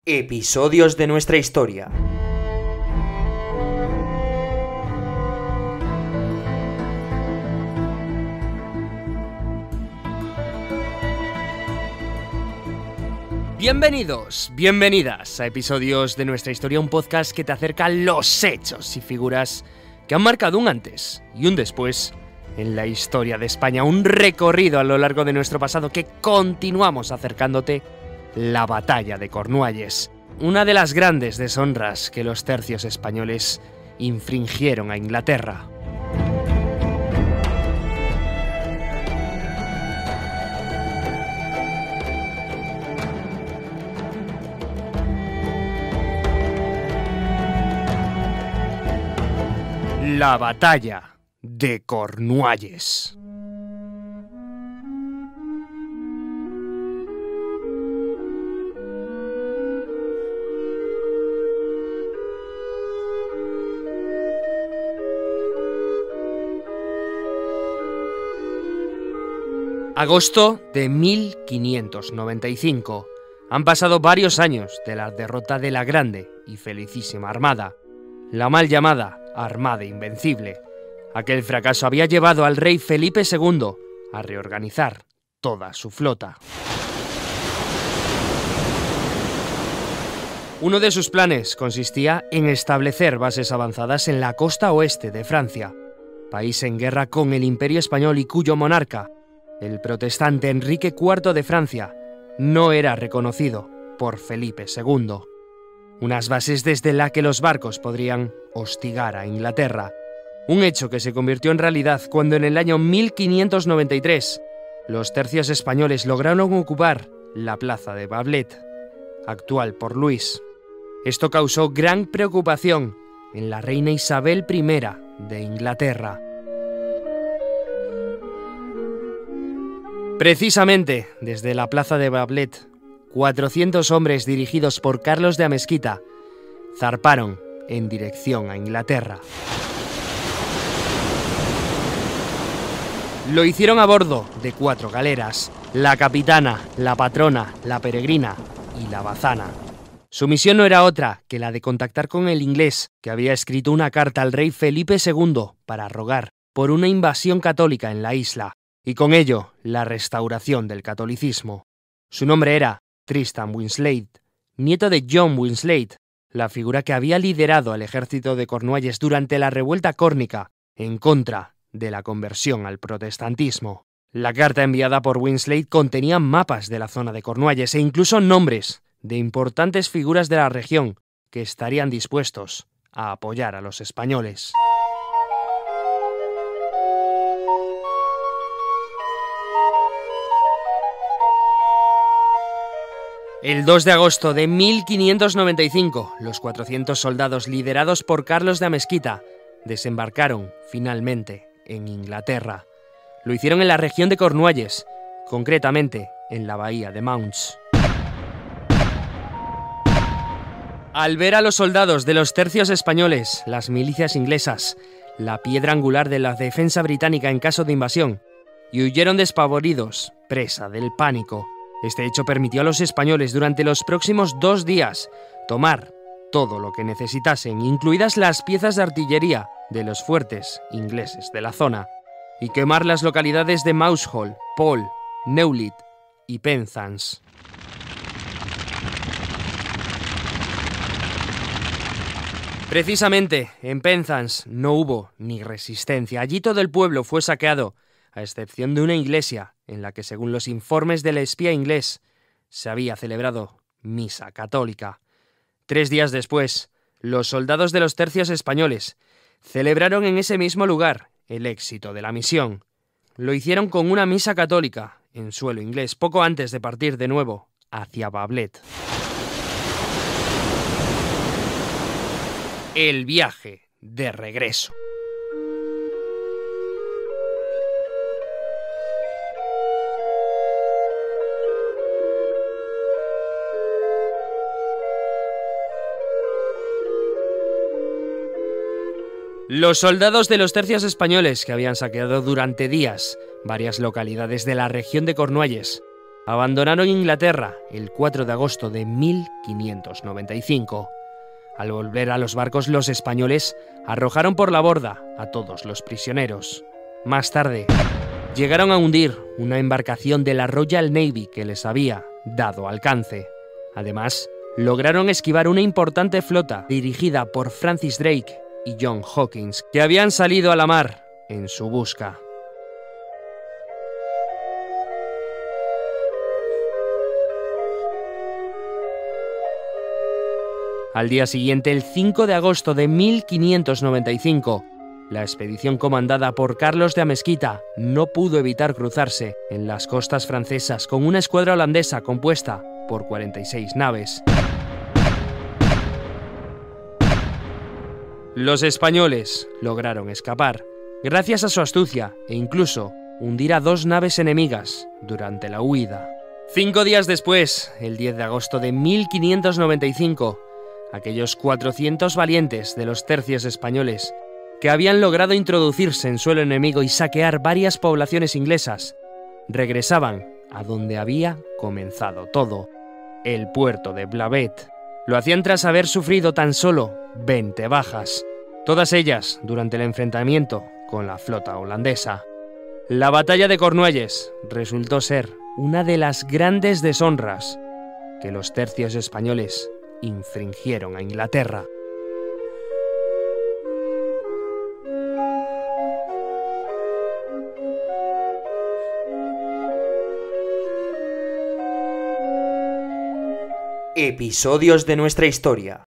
Episodios de nuestra historia. Bienvenidos, bienvenidas a Episodios de nuestra historia, un podcast que te acerca a los hechos y figuras que han marcado un antes y un después en la historia de España, un recorrido a lo largo de nuestro pasado que continuamos acercándote. La batalla de Cornualles, una de las grandes deshonras que los tercios españoles infringieron a Inglaterra. La batalla de Cornualles. Agosto de 1595. Han pasado varios años de la derrota de la grande y felicísima Armada, la mal llamada Armada Invencible. Aquel fracaso había llevado al rey Felipe II a reorganizar toda su flota. Uno de sus planes consistía en establecer bases avanzadas en la costa oeste de Francia, país en guerra con el Imperio Español y cuyo monarca, el protestante Enrique IV de Francia, no era reconocido por Felipe II. Unas bases desde las que los barcos podrían hostigar a Inglaterra. Un hecho que se convirtió en realidad cuando en el año 1593 los tercios españoles lograron ocupar la plaza de Bablet, actual Port Louis. Esto causó gran preocupación en la reina Isabel I de Inglaterra. Precisamente desde la plaza de Bablet, 400 hombres dirigidos por Carlos de Amezquita zarparon en dirección a Inglaterra. Lo hicieron a bordo de 4 galeras: la Capitana, la Patrona, la Peregrina y la Bazana. Su misión no era otra que la de contactar con el inglés, que había escrito una carta al rey Felipe II para rogar por una invasión católica en la isla, y con ello la restauración del catolicismo. Su nombre era Tristan Winslade, nieto de John Winslade, la figura que había liderado al ejército de Cornualles durante la revuelta córnica en contra de la conversión al protestantismo. La carta enviada por Winslade contenía mapas de la zona de Cornualles e incluso nombres de importantes figuras de la región que estarían dispuestos a apoyar a los españoles. El 2 de agosto de 1595, los 400 soldados liderados por Carlos de Amezquita desembarcaron finalmente en Inglaterra. Lo hicieron en la región de Cornualles, concretamente en la bahía de Mounts. Al ver a los soldados de los tercios españoles, las milicias inglesas, la piedra angular de la defensa británica en caso de invasión, y huyeron despavoridos, presa del pánico. Este hecho permitió a los españoles durante los próximos 2 días tomar todo lo que necesitasen, incluidas las piezas de artillería de los fuertes ingleses de la zona, y quemar las localidades de Mousehole, Paul, Neuilly y Penzance. Precisamente en Penzance no hubo ni resistencia. Allí todo el pueblo fue saqueado, a excepción de una iglesia en la que, según los informes del espía inglés, se había celebrado misa católica. 3 días después, los soldados de los tercios españoles celebraron en ese mismo lugar el éxito de la misión. Lo hicieron con una misa católica en suelo inglés, poco antes de partir de nuevo hacia Bablet. El viaje de regreso. Los soldados de los tercios españoles, que habían saqueado durante días varias localidades de la región de Cornualles, Abandonaron Inglaterra el 4 de agosto de 1595. Al volver a los barcos, los españoles arrojaron por la borda a todos los prisioneros. Más tarde, llegaron a hundir una embarcación de la Royal Navy que les había dado alcance. Además, lograron esquivar una importante flota dirigida por Francis Drake y John Hawkins, que habían salido a la mar en su busca. Al día siguiente, el 5 de agosto de 1595, la expedición comandada por Carlos de Amezquita no pudo evitar cruzarse en las costas francesas con una escuadra holandesa compuesta por 46 naves. Los españoles lograron escapar, gracias a su astucia, e incluso hundir a 2 naves enemigas durante la huida. 5 días después, el 10 de agosto de 1595, aquellos 400 valientes de los tercios españoles que habían logrado introducirse en suelo enemigo y saquear varias poblaciones inglesas, regresaban a donde había comenzado todo, el puerto de Blavet. Lo hacían tras haber sufrido tan solo 20 bajas, todas ellas durante el enfrentamiento con la flota holandesa. La batalla de Cornualles resultó ser una de las grandes deshonras que los tercios españoles infringieron a Inglaterra. Episodios de nuestra historia.